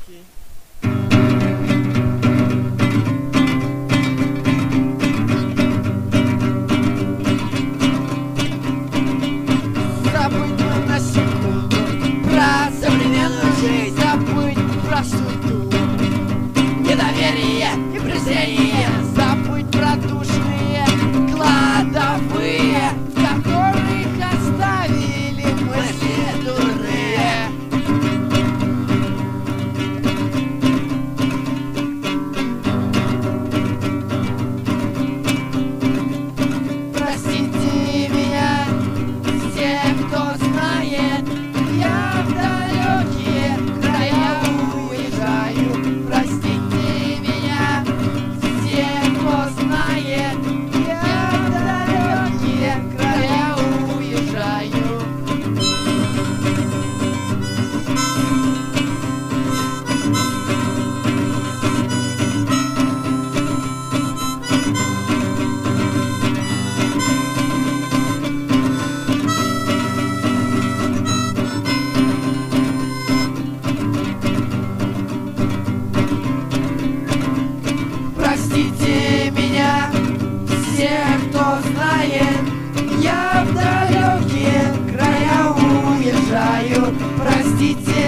Окей. Забыть бы на секунду про современную жизнь, забыть про суету, недоверие и презрение, забыть про душные кладовые, в которых оставили мысли дурные. Простите меня, все, кто знает, я в далекие края уезжаю. Простите меня, все, кто знает, я в далекие края уезжаю. Простите меня, все, кто знает, я в далекие края уезжаю. Простите